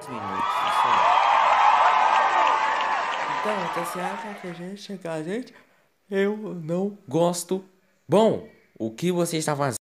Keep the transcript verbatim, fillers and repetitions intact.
minutos, isso aí. Então, você acha que a gente, que a gente, eu não gosto. Bom, o que você está fazendo?